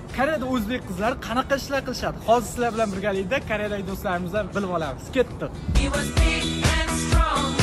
Koreyada o'zbek qizlari qanaqa ishlar qilishadi? Hozir sizlar bilan birgalikda Koreyadagi do'stlarimiz bilan bilib olamiz. Ketdik.